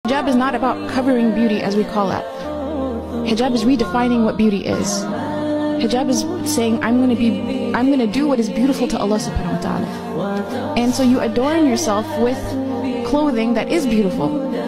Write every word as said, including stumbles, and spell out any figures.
Hijab is not about covering beauty as we call it. Hijab is redefining what beauty is. Hijab is saying, I'm going to be, I'm going to do what is beautiful to Allah subhanahu wa ta'ala. And so you adorn yourself with clothing that is beautiful.